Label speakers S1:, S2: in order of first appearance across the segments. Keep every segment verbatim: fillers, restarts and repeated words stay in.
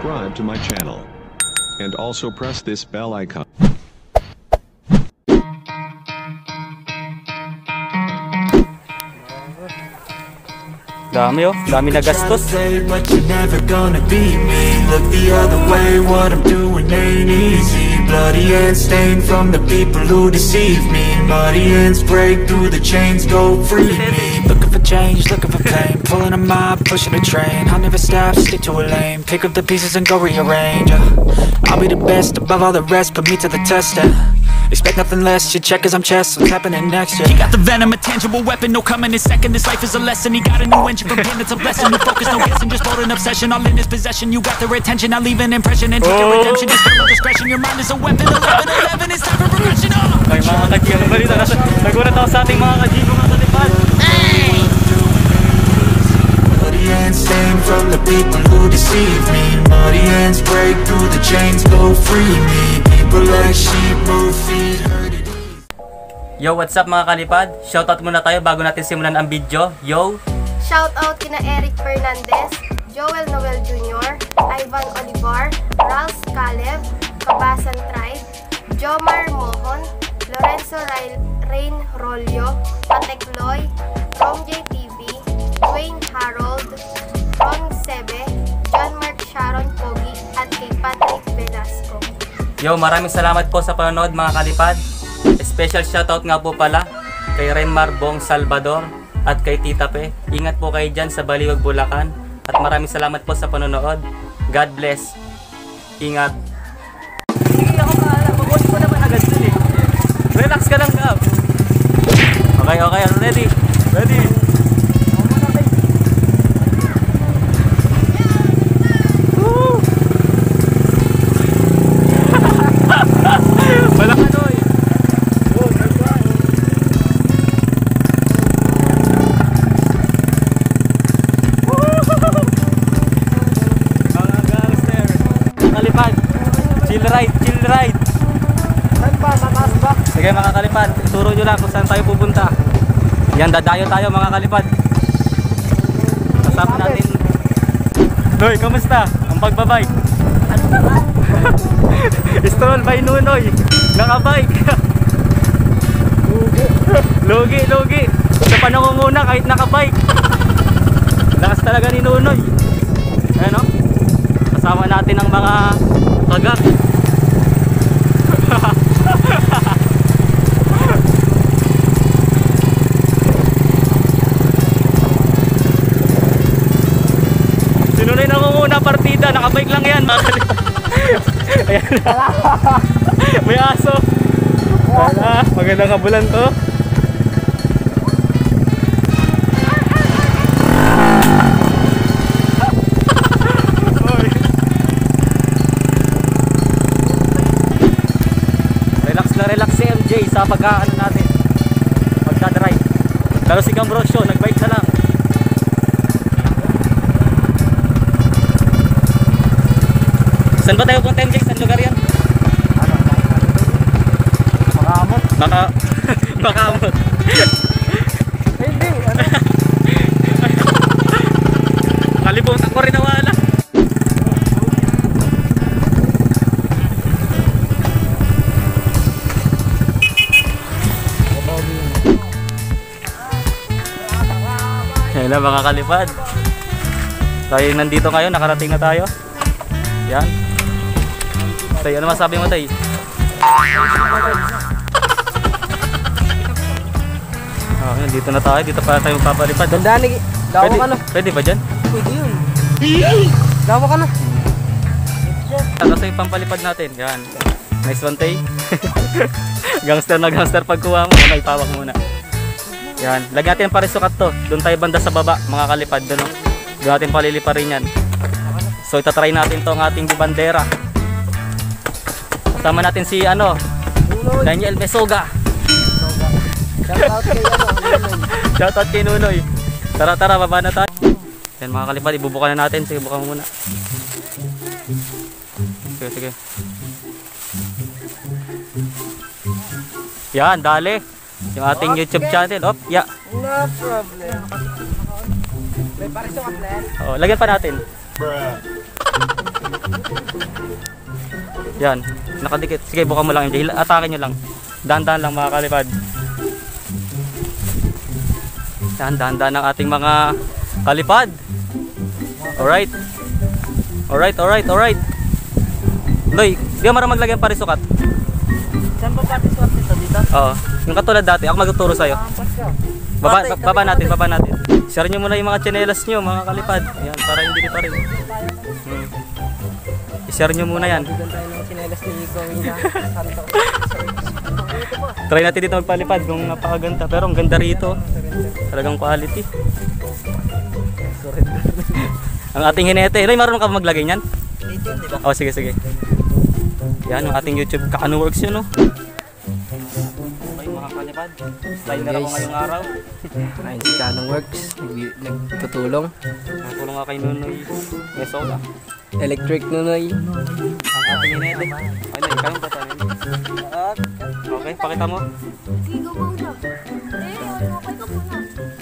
S1: subscribe to my channel. And also press this bell icon.
S2: Dami oh, dami na gastos.
S3: But you're never gonna beat me. Look the other way, what I'm doing ain't easy. Bloody hands stained from the people who deceive me. Muddy hands break through the chains, go free me. Looking for change, looking for pain. Pulling a mob, pushing a train. I'll never stop, stick to a lane. Pick up the pieces and go rearrange. I'll be the best above all the rest, put me to the test. uh. Expect nothing less, you check as I'm chess. What's happening next, yeah. He got the venom, a tangible weapon. No coming in second, this life is a lesson. He got a new engine from pain, it's a blessing. No focus, no guessing, just hold an obsession. All in his possession, you got their attention. I leave an impression and take your redemption. Just follow discretion, your mind is a weapon. Eleven, eleven, it's time for progression.
S2: Ay mga kaji, ano ba dito? Nagulat ako sa ating mga kaji, mga kalipad.
S3: Hey! Muddy hands stained from the people who deceive me. Muddy hands break through the chains, go free me. People like sheep move feet, hurt it.
S2: Yo, what's up mga kalipad? Shoutout muna tayo bago natin simulan ang video. Yo!
S4: Shoutout kina Eric Fernandez, Joel Noel Junior, Ivan Olivar, Ralph Caleb, Kabasan Tribe, Jomar Mohon, Lorenzo Rain Rolio, Patek Loy, Rom J T V, Dwayne Harold, Ron Sebe, John Mark Sharon Pogi, at kay Patrick Velasco.
S2: Yo, maraming salamat po sa panonood mga kalipad. Special shoutout nga po pala kay Renmar Bong Salvador at kay Tita Pe. Ingat po kayo dyan sa Baliwag, Bulacan. At maraming salamat po sa panonood. God bless. Ingat. Hindi ako maaala. Mag-watch ko naman agad dun eh. Relax ka lang ka. Okay, okay. Ready? Ready? Chill ride, chill ride. Saan ba? Mataas ba? Sige mga kalipad, ituro nyo lang kung saan tayo pupunta. Yan, dadayo tayo mga kalipad. Kasama natin. Noy, kamusta? Ang pagbabike. Ano ba? Stroll by Nunoy. Nakabike. Lugi, lugi. Sa panangunguna kahit nakabike. Lakas talaga ni Nunoy. Ayan o. Kasama natin ang mga kagak. Sinunay na muna partida, nakabike lang yan. Ayan na. May aso. Wala, magandang kabulan to. Sa pagkaano natin pagka-drive. Pero si Cambrosio nagbike na lang. Saan ba tayo punta M J? Saan lugar yan? Ano? Makaamot? Maka... Makaamot. Hindi, ano? Kalimutan ko rin nawala. Ayan na mga kalipad. Tayo nandito ngayon, nakarating na tayo. Yan. Tay, ano masabi mo tay? Ah, nandito na tayo, dito pa tayo magpapalipad.
S5: Ganda ni, dawa
S2: Pwede,
S5: ka na.
S2: pwede ba dyan?
S5: Pwede yun. Dawa ka na.
S2: Ano sa yung pampalipad natin? Yan. Nice one tay. Gangster na gangster pagkuha mo. Ano, ipawak muna. Yan, lagyan natin pa rin sukat to. Doon tayo banda sa baba, mga kalipad. Doon, doon natin palilipa rin yan. So itatry natin to ang ating bandera. Kasama natin si ano, Daniel Mesoga.
S5: Shoutout kay ano,
S2: Shoutout kay Nunoy. Tara tara, baba na tayo. Yan mga kalipad, ibubuka na natin. Sige, buka mo muna. Sige, sige. Yan, dali. Yung ating YouTube channel. Op, yeah.
S5: no problem. May pares yung atlet.
S2: Oh, lagyan pa natin. Yan, nakadikit. Sige, buka mo lang M J. Atake nyo lang. Dahan-dahan lang mga kalipad. Yan, dahan-dahan ang ating mga kalipad. Alright. Alright, alright, alright. Loy, di ka marang maglagay ang parisukat.
S5: Saan ba pati swerte ito dito?
S2: Oo, yung katulad dati, ako magtuturo sa'yo. Baba, baba natin, baba natin. Share nyo muna yung mga tsinelas nyo, mga kalipad. Yan, para hindi pa rin. Hmm. I-share nyo muna yan.
S5: Bigyan tayo ng sinelas ni Gawin na Santo.
S2: Try natin dito magpalipad kung napakaganda. Pero ang ganda rito. Talagang quality. Ang ating hinete. Noy, marunong ka ba maglagay niyan?
S5: YouTube, di ba?
S2: Oh, sige, sige. Yan, ang ating YouTube Kakano Works yun, no? Okay, mga kalipad. Liner ako ngayong araw.
S5: Ayun si Kanong Works. Nag- Nagtutulong.
S2: Natulong nga kay Nunoy Mesola.
S5: Electric Nunoy.
S2: Ang ating hinete. Okay, Noy, kayong patanin. Okay, pakita mo.
S4: Sige, go muna. Eh, ano, okay ka muna.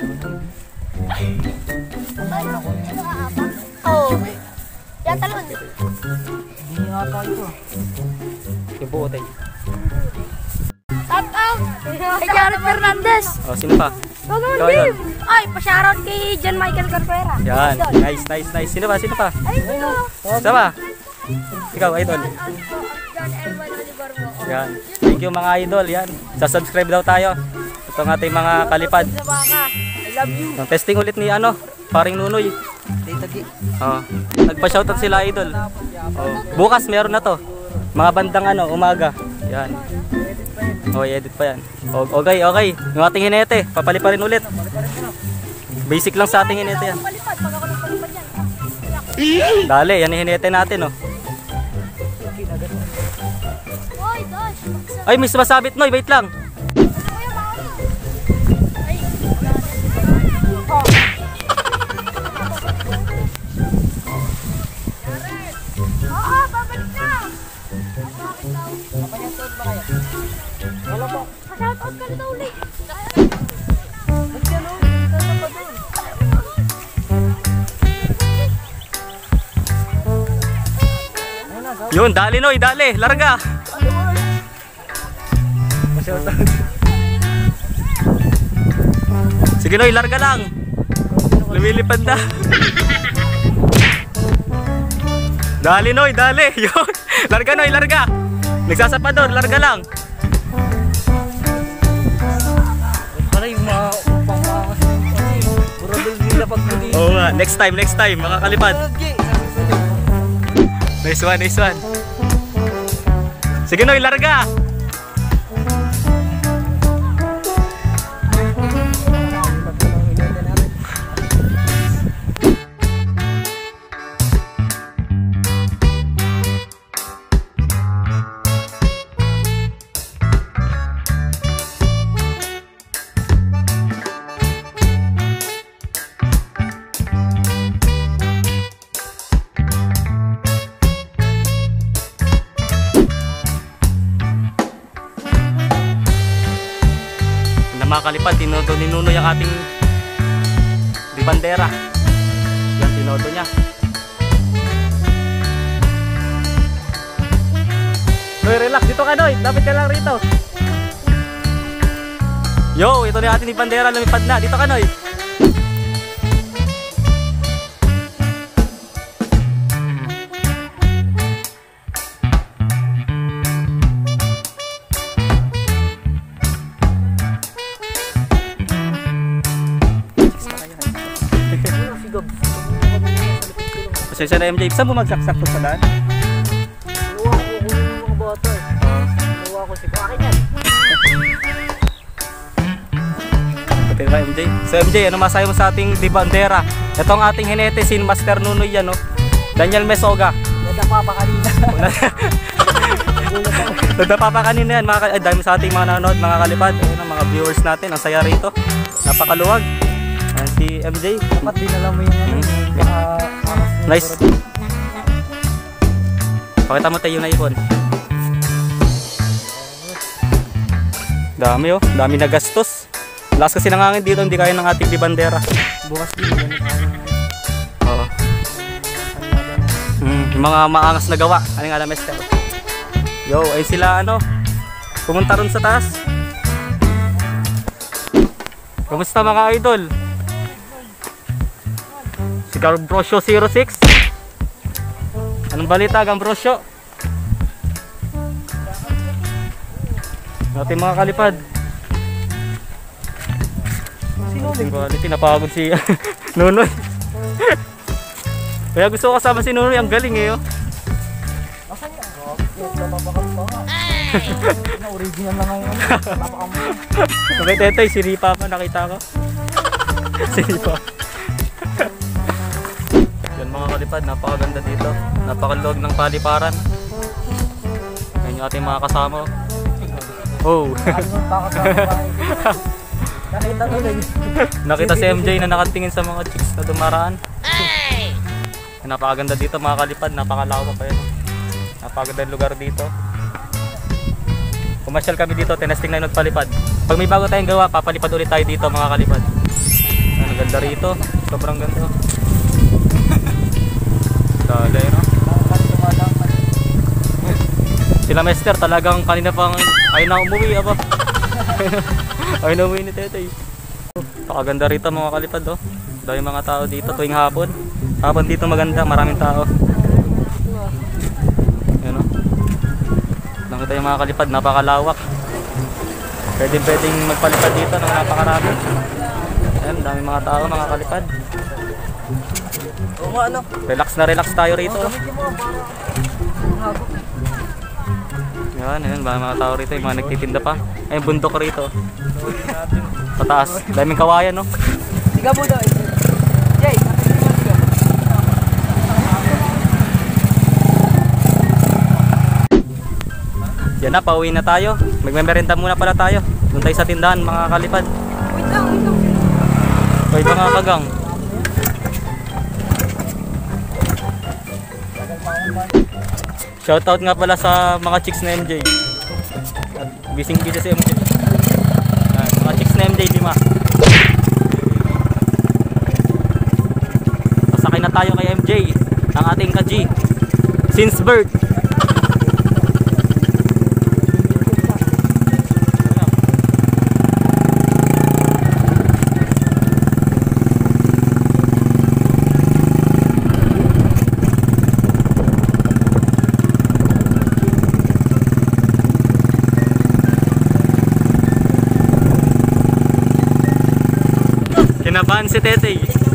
S4: Oo. Yan, talon.
S5: Hindi yata ito.
S2: Yung buo, tayo.
S4: Shout out kay Jared Fernandez.
S2: Oh, sino pa?
S4: Wag naman,
S2: Ikaw yun.
S4: Bim. Ay, pa-shoutout kay John Michael Corcuera.
S2: Yan,
S4: Idol.
S2: nice, nice, nice. Sino pa, sino pa?
S4: Ay, ito.
S2: Sino pa? Ikaw, idol.
S4: John Elman Olivar mo.
S2: Yan. Thank you mga idol. Yan. Sa-subscribe daw tayo. Ito ang ating mga kalipad.
S4: Sa baka. I love you.
S2: Yung testing ulit ni ano, paring Nunoy.
S5: Dito di.
S2: Oh. Nagpa-shoutout sila idol. Oh. Bukas meron na to. Mga bandang ano, umaga. Yan. Oh, edit pa yan. O- Okay, okay. Yung ating hinete, papaliparin ulit. Basic lang sa ating hinete yan.
S4: Palipad, pag ako nagpalipad yan.
S2: Dali, yan yung hinete natin, oh.
S4: Oy, Dosh.
S2: Ay, may sumasabit, Noy. Wait lang.
S4: Kuya, baka na. Ay, oh. Oo, babalik na. Bakit daw?
S5: Papayatod ba kayo? Wala po.
S4: Pa-shoutout ka na daw ulit.
S5: Ba't yan o? Saan pa doon? Ayun na, go.
S2: Yun, dali, Noy. Dali. Larga.
S5: Pasyatod.
S2: Sige, Noy. Larga lang. Lumilipad na. Dali, Noy. Dali. Yun. Larga, Noy. Larga. Nagsasapador. Larga lang.
S5: Para yung mga pangkakas ng ano eh. Puro doon nila pagpuli.
S2: Oo nga. Next time, next time. Makakalipad. Nice one, nice one. Sige, Noy. Larga. Na mga kalipad, tinodo ni Nuno yung ating di bandera. Yan, tinodo niya. Noy, relax. Dito ka, Noy. Lapit ka lang rito. Yo, ito na yung ating di bandera. Lumipad na. Dito ka, Noy. Pasensya na M J, saan bumagsak-sak to sa daan?
S5: Nawa ko kung yung mga bata eh. Nawa ko si akin yan.
S2: Pati ba M J? So M J, ano masayo mo sa ating di bandera? Ito ang ating hinete, sin Master Nunoy yan, no? Daniel Mesoga.
S5: Nadapa pa kanina.
S2: Nadapa pa kanina yan, mga, ay, dami sa ating mga nanonood, mga kalipad. Ayun, ang mga viewers natin, ang saya rito. Napakaluwag. Ayan si M J.
S5: Dapat dinala mo yung ano.
S2: Hmm.
S5: ah, ah,
S2: Nice. Pakita mo tayo na ipon. Dami oh, dami na gastos. Lakas kasi nangangin dito, hindi kaya ng ating di bandera.
S5: Bukas din. Yan, ano,
S2: Oo.
S5: ano, ano.
S2: Mm, Yung mga maangas na gawa. Ano nga na, Mister? Yo, ay sila ano, pumunta ron sa taas. Kamusta mga idol? Si Gambrosio zero six. Anong balita, Gambrosio? Ating mga kalipad. Sino ba? Pinapagod si Nunoy. Kaya gusto ko kasama si Nunoy, ang galing eh. Oh.
S5: Original na ngayon.
S2: Okay, Tetoy, si Ripa pa, nakita ko. Si Ripa. Yan mga kalipad, napakaganda dito. Napakaluwag ng paliparan. Yan yung ating mga kasama. Oh.
S5: Nakita ko lang.
S2: Nakita si M J na nakatingin sa mga chicks na dumaraan. Napakaganda dito mga kalipad, napakalawak pa yan. Napakaganda lugar dito. Pumasyal kami dito, tinesting na yun palipad. Pag may bago tayong gawa, papalipad ulit tayo dito mga kalipad. Ang ganda rito, sobrang ganda. Dali, no? Sila Mister talagang kanina pang ayaw na umuwi, aba. Ayaw na umuwi ni Tetoy. Napakaganda rito mga kalipad, oh. Dahil mga tao dito tuwing hapon. Hapon dito maganda, maraming tao. Yan, oh. Nakita yung mga kalipad, napakalawak. Pwede pwedeng magpalipad dito ng napakarami. Ayan, dami mga tao, mga kalipad.
S5: Oo nga, ano?
S2: Relax na relax tayo rito. Yan, ayan, mga tao rito, yung mga nagtitinda pa. Ayun, bundok rito. Pataas, daming kawayan, no?
S5: Siga po daw. Jay,
S2: yan na, pauwi na tayo. Magmemerenda muna pala tayo. Doon tayo sa tindahan, mga kalipad.
S4: Wait lang, wait lang.
S2: Hoy, mga kagang. Shoutout nga pala sa mga chicks na M J. At bising busy si M J. Yan, mga chicks na M J, lima. Pasakay na tayo kay M J, ang ating ka-G. Since birth. Kinabahan si Tetey.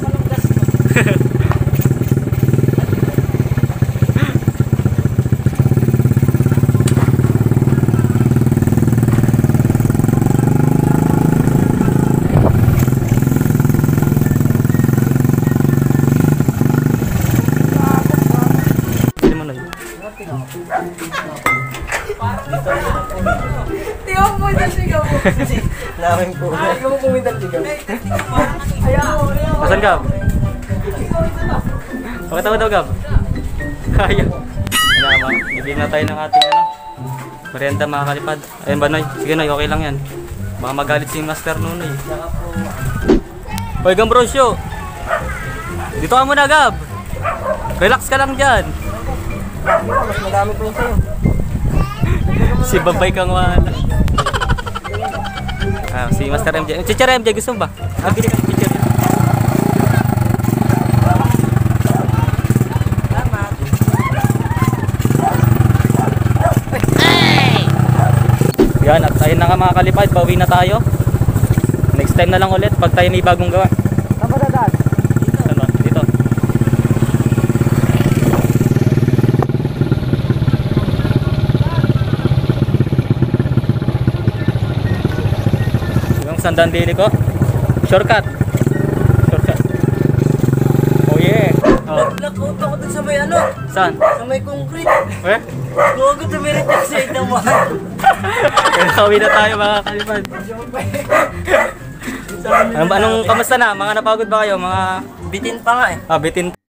S2: Sino mo na yun?
S5: Tiyo mo dyan sigaw mo. Laking po. Ayaw mo pumitan sigaw.
S2: Asan Gab? Pakita mo daw Gab. Ayaw. Kailangan, bibigyan na tayo ng ating ano, merienda mga kalipad. Ayun ba Noy? Sige Noy, okay lang yan. Baka magalit si Master Nunoy. Hoy Gambrosio, dito ka muna Gab. Relax ka lang dyan.
S5: Mas madami po sa'yo.
S2: Si Babay kang wala. Ah, si Master M J. Chichar M J, gusto mo ba? Ah, bili ka ng chichar. Yan, at ayun na nga mga kalipad, pauwi na tayo. Next time na lang ulit pag tayo may bagong gawa.
S5: Saan ba dadaan?
S2: Saan ba? Dito. Yung sandaan dili ko. Shortcut. Shortcut. Oh yeah. Oh.
S5: Nag-out ako dun sa may ano?
S2: Saan?
S5: Sa may concrete.
S2: Eh?
S5: Huwag ko tumirit yung side naman.
S2: Pauwi na tayo mga kalipad. Anong, anong kamusta na? Mga napagod ba kayo? Mga
S5: Bitin pa nga eh.
S2: ah, bitin